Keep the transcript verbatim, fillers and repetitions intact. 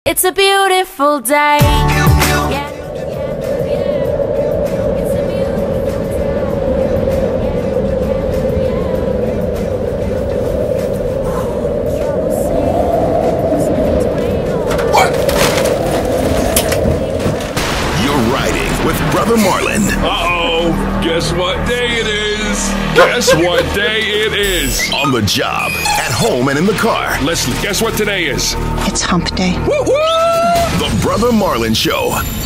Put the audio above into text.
It's a beautiful day. Yeah. With Brother Marlon. Uh-oh. Guess what day it is? Guess what day it is? On the job, at home, and in the car. Leslie, guess what today is? It's hump day. Woo-hoo! The Brother Marlon Show.